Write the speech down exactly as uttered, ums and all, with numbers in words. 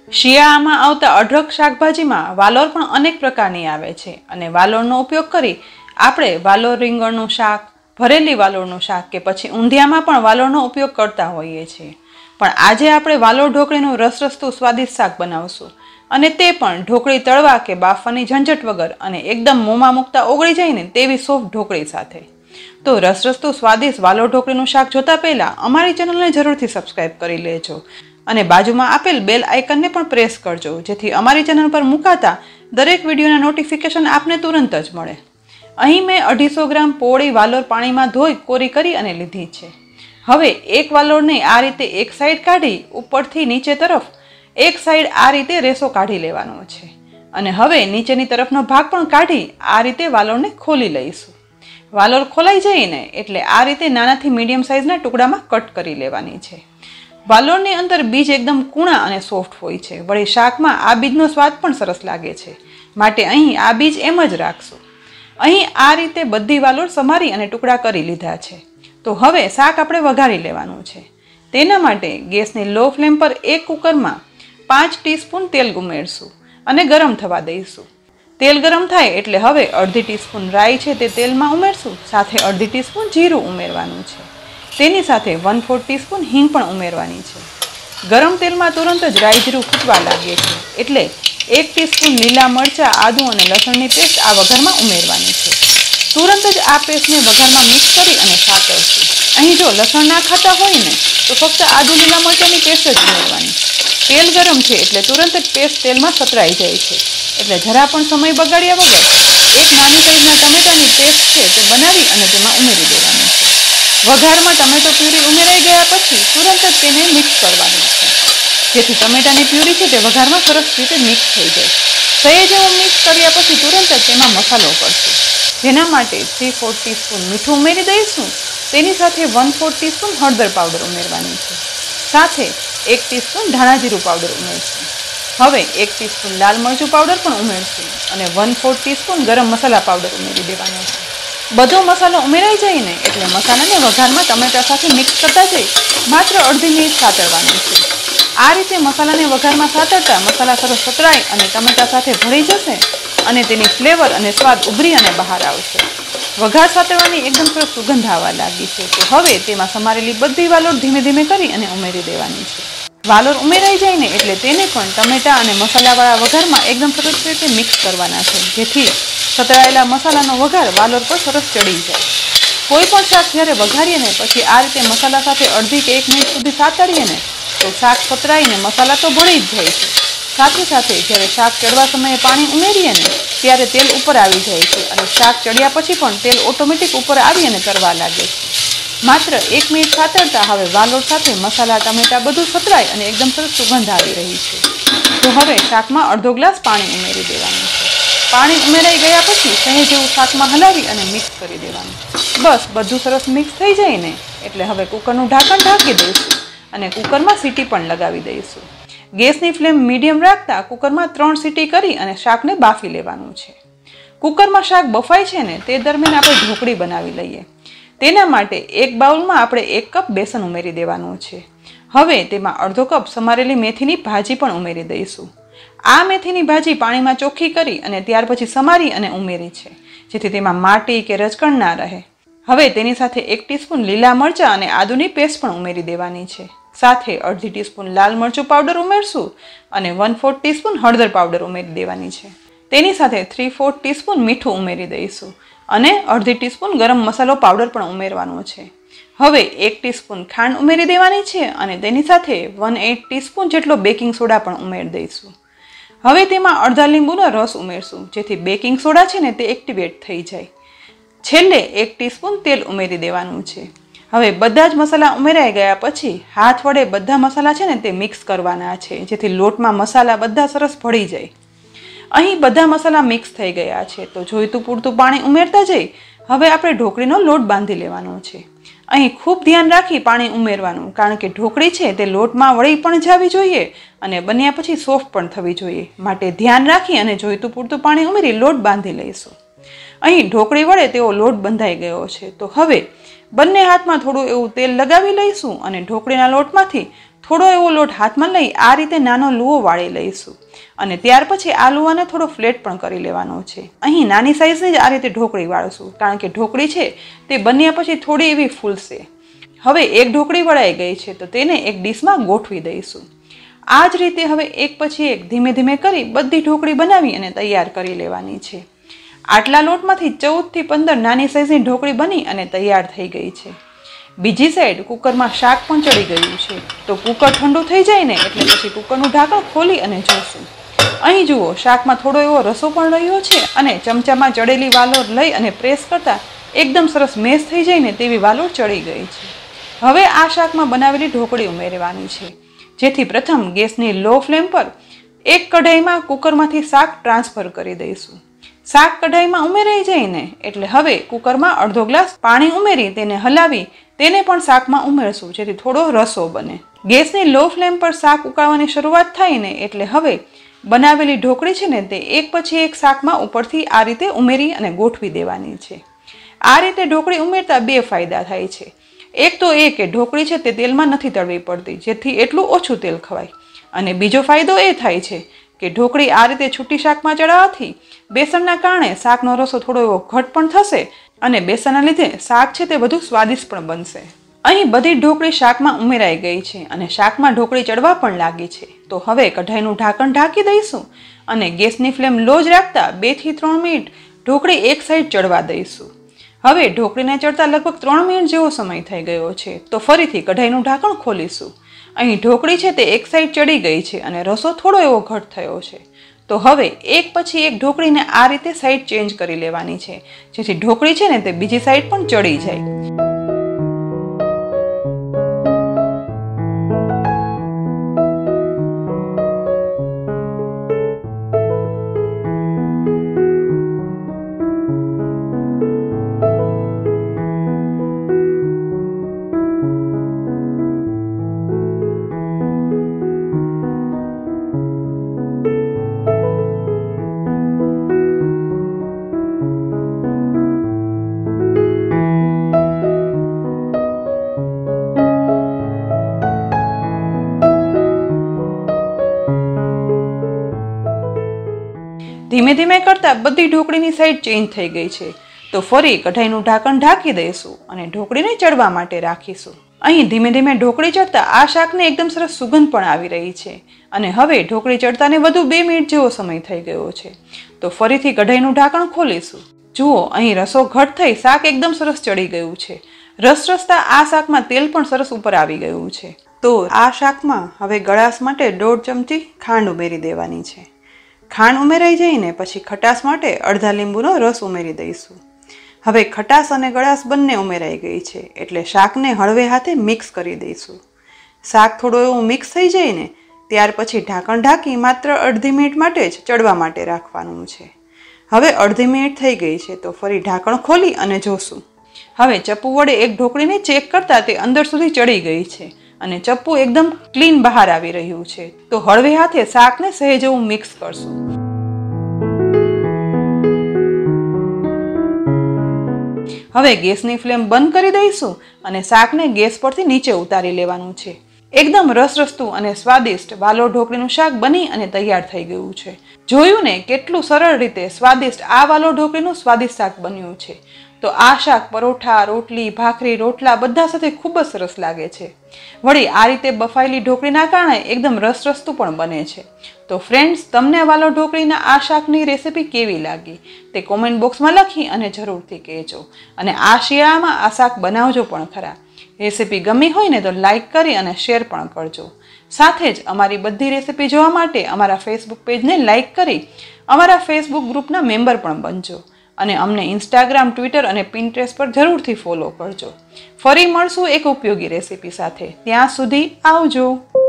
શિયાળામાં આવતા અઢળક શાકભાજીમાં વાલોર પણ અનેક પ્રકારની આવે છે અને વાલોરનો ઉપયોગ કરી આપણે વાલોર રીંગણનું શાક, ભરેલી વાલોરનું શાક કે પછી ઊંધિયામાં પણ વાલોરનો ઉપયોગ કરતા હોઈએ છીએ. પણ આજે આપણે વાલોર ઢોકળીનું રસરસતું સ્વાદિષ્ટ શાક બનાવશું અને તે પણ ઢોકળી તળવા કે બાફવાની ઝંઝટ વગર અને એકદમ મોંમાં મૂકતા ઓગળી જાય ને તેવી સોફ્ટ ઢોકળી સાથે. તો રસરસતું સ્વાદિષ્ટ વાલોર ઢોકળીનું શાક જોતા પહેલાં અમારી ચેનલને જરૂરથી સબસ્ક્રાઈબ કરી લેજો અને બાજુમાં આપેલ બેલ આઇકનને પણ પ્રેસ કરજો, જેથી અમારી ચેનલ પર મુકાતા દરેક વિડીયોના નોટિફિકેશન આપને તુરંત જ મળે. અહીં મેં અઢીસો ગ્રામ પોળી વાલોર પાણીમાં ધોઈ કોરી કરી અને લીધી છે. હવે એક વાલોરને આ રીતે એક સાઈડ કાઢી ઉપરથી નીચે તરફ એક સાઈડ આ રીતે રેસો કાઢી લેવાનો છે અને હવે નીચેની તરફનો ભાગ પણ કાઢી આ રીતે વાલોરને ખોલી લઈશું. વાલોર ખોલાઈ જઈને એટલે આ રીતે નાનાથી મીડિયમ સાઇઝના ટુકડામાં કટ કરી લેવાની છે. વાલોરની અંદર બીજ એકદમ કૂણા અને સોફ્ટ હોય છે. વળી શાકમાં આ બીજનો સ્વાદ પણ સરસ લાગે છે, માટે અહીં આ બીજ એમ જ રાખશું. અહીં આ રીતે બધી વાલોર સમારી અને ટુકડા કરી લીધા છે. તો હવે શાક આપણે વઘારી લેવાનું છે. તેના માટે ગેસની લો ફ્લેમ પર એક કુકરમાં પાંચ ટીસ્પૂન તેલ ઉમેરશું અને ગરમ થવા દઈશું. તેલ ગરમ થાય એટલે હવે અડધી ટીસ્પૂન રાઈ છે તે તેલમાં ઉમેરશું. સાથે અડધી ટીસ્પૂન જીરું ઉમેરવાનું છે. તેની સાથે વન ફોર્થ ટીસ્પૂન હિંગ પણ ઉમેરવાની છે. ગરમ તેલમાં તુરંત જ રાઈ જીરું ફૂટવા લાગે છે એટલે એક ટીસ્પૂન લીલા મરચાં, આદુ અને લસણની પેસ્ટ આ વઘારમાં ઉમેરવાની છે. તુરંત જ આ પેસ્ટને વઘારમાં મિક્સ કરી અને સાતળશું. અહીં જો લસણ ના ખાતા હોય ને તો ફક્ત આદુ લીલા મરચાંની પેસ્ટ જ ઉમેરવાની. તેલ ગરમ છે એટલે તુરંત જ પેસ્ટ તેલમાં સતરાઈ જાય છે, એટલે જરા પણ સમય બગાડ્યા વગર એક નાની સાઈઝના ટમેટાની પેસ્ટ છે તે બનાવી અને તેમાં ઉમેરી દેવાની છે. વઘારમાં ટમેટો પ્યુરી ઉમેરાઈ ગયા પછી તુરંત જ તેને મિક્સ કરવાનું છે, જેથી ટમેટાની પ્યુરી છે તે વઘારમાં સરસ રીતે મિક્સ થઈ જાય. સહેજ એવું મિક્સ કર્યા પછી તુરંત જ તેમાં મસાલો કરશું, જેના માટે થ્રી ફોર્થ ટીસ્પૂન મીઠું ઉમેરી દઈશું. તેની સાથે વન ફોર્થ ટીસ્પૂન હળદર પાવડર ઉમેરવાની છે. સાથે એક ટીસ્પૂન ધાણા જીરું પાવડર ઉમેરશું. હવે એક ટીસ્પૂન લાલ મરચું પાવડર પણ ઉમેરશું અને વન ફોર્થ ટીસ્પૂન ગરમ મસાલા પાવડર ઉમેરી દેવાનો છે. બધો મસાલો ઉમેરાઈ જાય ને એટલે મસાલાને વઘારમાં ટમેટા સાથે મિક્સ કરતા જઈ માત્ર અડધી મિનિટ સાતળવાનું છે. આ રીતે મસાલાને વઘારમાં સાતળતા મસાલા સરસ સતરાય અને ટમેટા સાથે ભળી જશે અને તેની ફ્લેવર અને સ્વાદ ઉભરી અને બહાર આવશે. વઘાર સાતળવાની એકદમ સરસ સુગંધ આવવા લાગી છે. તો હવે તેમાં સમારેલી બધી વાલોર ધીમે ધીમે કરી અને ઉમેરી દેવાની છે. વાલોર ઉમેરાઈ જાય ને એટલે તેને પણ ટમેટા અને મસાલાવાળા વઘારમાં એકદમ સરસ રીતે મિક્સ કરવાના છે, જેથી સતળાયેલા મસાલાનો વઘાર વાલોર પર સરસ ચડી જાય. કોઈ પણ શાક જ્યારે વઘારીએ ને પછી આ રીતે મસાલા સાથે અડધી કે એક મિનિટ સુધી સાતળીએ ને તો શાક સતરાઈને મસાલા તો ભળી જ જાય છે. સાથે સાથે જ્યારે શાક ચડવા સમયે પાણી ઉમેરીએ ને ત્યારે તેલ ઉપર આવી જાય છે અને શાક ચડ્યા પછી પણ તેલ ઓટોમેટિક ઉપર આવી અને તરવા લાગે છે. માત્ર એક મિનિટ સાતળતા હવે વાલોર સાથે મસાલા, ટમેટા બધું સતરાય અને એકદમ સરસ સુગંધ આવી રહી છે. તો હવે શાકમાં અડધો ગ્લાસ પાણી ઉમેરી દેવાનું છે. પાણી ઉમેરાઈ ગયા પછી સહેજ જેવું શાકમાં હલાવી અને મિક્સ કરી દેવાનું. બસ બધું સરસ મિક્સ થઈ જાય ને એટલે હવે કુકરનું ઢાંકણ ઢાંકી દઈશું અને કુકરમાં સીટી પણ લગાવી દઈશું. ગેસની ફ્લેમ મીડિયમ રાખતા કુકરમાં ત્રણ સીટી કરી અને શાકને બાફી લેવાનું છે. કુકરમાં શાક બફાય છે ને તે દરમિયાન આપણે ઢોકળી બનાવી લઈએ. તેના માટે એક બાઉલમાં આપણે એક કપ બેસન ઉમેરી દેવાનું છે. હવે તેમાં અડધો કપ સમારેલી મેથીની ભાજી પણ ઉમેરી દઈશું. આ મેથીની ભાજી પાણીમાં ચોખ્ખી કરી અને ત્યાર પછી સમારી અને ઉમેરી છે, જેથી તેમાં માટી કે રજકણ ના રહે. હવે તેની સાથે એક ટીસ્પૂન લીલા મરચાં અને આદુની પેસ્ટ પણ ઉમેરી દેવાની છે. સાથે અડધી ટીસ્પૂન લાલ મરચું પાવડર ઉમેરશું અને વન ફોર્થ ટીસ્પૂન હળદર પાવડર ઉમેરી દેવાની છે. તેની સાથે થ્રી ફોર્થ ટીસ્પૂન મીઠું ઉમેરી દઈશું અને અડધી ટીસ્પૂન ગરમ મસાલો પાવડર પણ ઉમેરવાનો છે. હવે એક ટીસ્પૂન ખાંડ ઉમેરી દેવાની છે અને તેની સાથે વન એઇટ ટીસ્પૂન જેટલો બેકિંગ સોડા પણ ઉમેરી દઈશું. હવે તેમાં અડધા લીંબુનો રસ ઉમેરશું, જેથી બેકિંગ સોડા છે ને તે એક્ટિવેટ થઈ જાય. છેલ્લે એક ટીસ્પૂન તેલ ઉમેરી દેવાનું છે. હવે બધા જ મસાલા ઉમેરાઈ ગયા પછી હાથ વડે બધા મસાલા છે ને તે મિક્સ કરવાના છે, જેથી લોટમાં મસાલા બધા સરસ ભળી જાય. અહીં બધા મસાલા મિક્સ થઈ ગયા છે તો જોઈતું પૂરતું પાણી ઉમેરતા જઈ હવે આપણે ઢોકળીનો લોટ બાંધી લેવાનો છે. અહીં ખૂબ ધ્યાન રાખી પાણી ઉમેરવાનું, કારણ કે ઢોકળી છે તે લોટમાં વળી પણ જવી જોઈએ અને બન્યા પછી સોફ્ટ પણ થવી જોઈએ. માટે ધ્યાન રાખી અને જોઈતું પૂરતું પાણી ઉમેરી લોટ બાંધી લઈશું. અહીં ઢોકળી વડે તેવો લોટ બંધાઈ ગયો છે. તો હવે બંને હાથમાં થોડું એવું તેલ લગાવી લઈશું અને ઢોકળીના લોટમાંથી થોડો એવો લોટ હાથમાં લઈ આ રીતે નાનો લુઓ વાળી લઈશું અને ત્યાર પછી આ લુવાને થોડો ફ્લેટ પણ કરી લેવાનો છે. અહીં નાની સાઈઝની જ આ રીતે ઢોકળી વાળશું, કારણ કે ઢોકળી છે તે બન્યા પછી થોડી એવી ફૂલશે. હવે એક ઢોકળી વળાઈ ગઈ છે તો તેને એક ડીશમાં ગોઠવી દઈશું. આ જ રીતે હવે એક પછી એક ધીમે ધીમે કરી બધી ઢોકળી બનાવી અને તૈયાર કરી લેવાની છે. આટલા લોટમાંથી ચૌદ થી પંદર નાની સાઈઝની ઢોકળી બની અને તૈયાર થઈ ગઈ છે. બીજી સાઈડ કુકરમાં શાક પણ ચડી ગયું છે. તો કુકર ઠંડુ થઈ જાય ને એટલે પછી કુકરનું ઢાંકણ ખોલી અને જોશું. અહીં જુઓ, શાકમાં થોડો એવો રસો પણ રહ્યો છે અને ચમચામાં ચડેલી વાલોર લઈ અને પ્રેસ કરતા એકદમ સરસ મેશ થઈ જાય ને તેવી વાલોર ચડી ગઈ છે. હવે આ શાકમાં બનાવેલી ઢોકળી ઉમેરવાની છે, જેથી પ્રથમ ગેસની લો ફ્લેમ પર એક કઢાઈમાં કુકરમાંથી શાક ટ્રાન્સફર કરી દઈશું. શાક કઢાઈમાં ઉમેરાઈ જાય ને એટલે હવે કુકરમાં અડધો ગ્લાસ પાણી ઉમેરી તેને હલાવી તેને પણ શાકમાં ઉમેરશું, જેથી થોડો રસો બને. ગેસની લો ફ્લેમ પર શાક ઉકાળવાની શરૂઆત થાય ને એટલે હવે બનાવેલી ઢોકળી છે ને તે એક પછી એક શાકમાં ઉપરથી આ રીતે ઉમેરી અને ગોઠવી દેવાની છે. આ રીતે ઢોકળી ઉમેરતા બે ફાયદા થાય છે. એક તો એ કે ઢોકળી છે તે તેલમાં નથી તળવી પડતી, જેથી એટલું ઓછું તેલ ખવાય. અને બીજો ફાયદો એ થાય છે કે ઢોકળી આ રીતે છૂટી શાકમાં ચડાવવાથી બેસનના કારણે શાકનો રસો થોડો એવો ઘટ પણ થશે અને બેસનના લીધે શાક છે તે વધુ સ્વાદિષ્ટ પણ બનશે. અહીં બધી ઢોકળી શાકમાં ઉમેરાઈ ગઈ છે અને શાકમાં ઢોકળી ચડવા પણ લાગી છે. તો હવે કઢાઈનું ઢાંકણ ઢાંકી દઈશું અને ગેસની ફ્લેમ લો જ રાખતા બે થી ત્રણ મિનિટ ઢોકળી એક સાઈડ ચડવા દઈશું. હવે ઢોકળીને ચડતા લગભગ ત્રણ મિનિટ જેવો સમય થઈ ગયો છે. તો ફરીથી કઢાઈનું ઢાંકણ ખોલીશું. અહીં ઢોકળી છે તે એક સાઈડ ચડી ગઈ છે અને રસો થોડો એવો ઘટ થયો છે. તો હવે એક પછી એક ઢોકળીને આ રીતે સાઈડ ચેન્જ કરી લેવાની છે, જેથી ઢોકળી છે ને તે બીજી સાઈડ પણ ચડી જાય. ધીમે ધીમે કરતા બધી ઢોકળીની સાઈડ ચેન્જ થઈ ગઈ છે. તો ફરી કઢાઈનું ઢાંકણ ઢાંકી દઈશું અને ઢોકળીને ચડવા માટે રાખીશું. અહીં ધીમે ધીમે ઢોકળી ચડતા આ શાકને એકદમ સરસ સુગંધ પણ આવી રહી છે અને હવે ઢોકળી ચડતાને વધુ બે મિનિટ જેવો સમય થઈ ગયો છે. તો ફરીથી કઢાઈનું ઢાંકણ ખોલીશું. જુઓ, અહીં રસો ઘટ થઈ શાક એકદમ સરસ ચડી ગયું છે. રસ રસતા આ શાકમાં તેલ પણ સરસ ઉપર આવી ગયું છે. તો આ શાકમાં હવે ગળાશ માટે દોઢ ચમચી ખાંડ ઉમેરી દેવાની છે. ખાંડ ઉમેરાઈ જઈને પછી ખટાશ માટે અડધા લીંબુનો રસ ઉમેરી દઈશું. હવે ખટાશ અને ગળાશ બંને ઉમેરાઈ ગઈ છે એટલે શાકને હળવે હાથે મિક્સ કરી દઈશું. શાક થોડું એવું મિક્સ થઈ જાય ને ત્યાર પછી ઢાંકણ ઢાંકી માત્ર અડધી મિનિટ માટે જ ચડવા માટે રાખવાનું છે. હવે અડધી મિનિટ થઈ ગઈ છે તો ફરી ઢાંકણ ખોલી અને જોશું. હવે ચપ્પુ વડે એક ઢોકળીને ચેક કરતા તે અંદર સુધી ચડી ગઈ છે અને ચપ્પુ એકદમ ક્લીન બહાર આવી રહ્યું છે. તો હળવે હાથે શાકને સહેજ એવું મિક્સ કરશું. હવે ગેસની ફ્લેમ બંધ કરી દઈશું અને શાકને ગેસ પરથી નીચે ઉતારી લેવાનું છે. એકદમ રસરસતું અને સ્વાદિષ્ટ વાલોર ઢોકળીનું શાક બની અને તૈયાર થઈ ગયું છે. જોયું ને કેટલું સરળ રીતે સ્વાદિષ્ટ આ વાલોર ઢોકળીનું સ્વાદિષ્ટ શાક બન્યું છે. તો આ શાક પરોઠા, રોટલી, ભાખરી, રોટલા બધા સાથે ખૂબ જ સરસ લાગે છે. વળી આ રીતે બફાયેલી ઢોકળીના કારણે એકદમ રસરસતું પણ બને છે. તો ફ્રેન્ડ્સ, તમને વાલોર ઢોકળીના આ શાકની રેસીપી કેવી લાગી તે કોમેન્ટ બોક્સમાં લખી અને જરૂરથી કહેજો. અને આ શિયાળામાં આ શાક બનાવજો પણ ખરા. રેસીપી ગમી હોય ને તો લાઈક કરી અને શેર પણ કરજો. સાથે જ અમારી બધી રેસીપી જોવા માટે અમારા ફેસબુક પેજને લાઈક કરી અમારા ફેસબુક ગ્રુપના મેમ્બર પણ બનજો. અને અમને ઇન્સ્ટાગ્રામ, ટ્વિટર અને પિન્ટરેસ્ટ પર જરૂરથી ફોલો કરજો. ફરી મળશું એક ઉપયોગી રેસીપી સાથે. ત્યાં સુધી આવજો.